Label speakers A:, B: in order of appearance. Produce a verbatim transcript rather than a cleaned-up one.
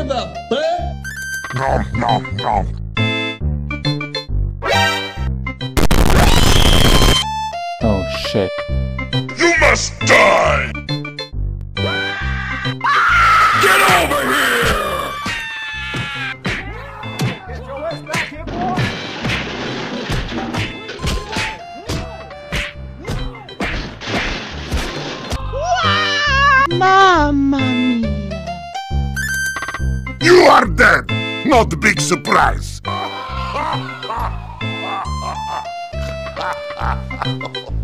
A: give up, bud.
B: Nom, nom, nom.
C: Oh shit.
B: You must die! Get over here!
D: Get your ass back here, boy!
E: Mamma mia!
B: You are dead! Not a big surprise!